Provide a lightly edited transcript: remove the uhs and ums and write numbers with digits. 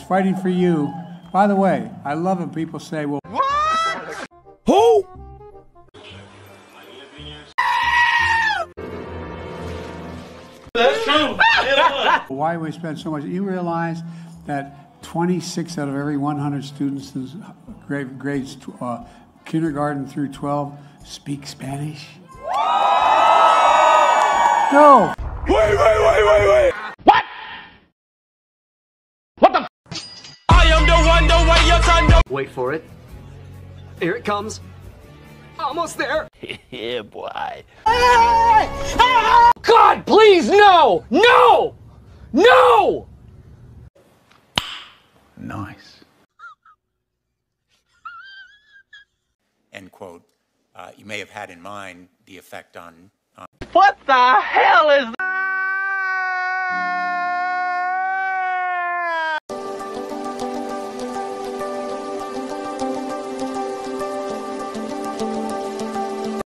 fighting for you. By the way, I love when people say, well, what? Who? That's true. Why do we spend so much? You realize that 26 out of every 100 students in grades kindergarten through 12 speak Spanish? No. Wait. What? What the? I am the one, the way you can know. Wait for it. Here it comes. Almost there. Yeah, boy. God, please, no! No! No! Nice. End quote. You may have had in mind the effect on... What the hell is that?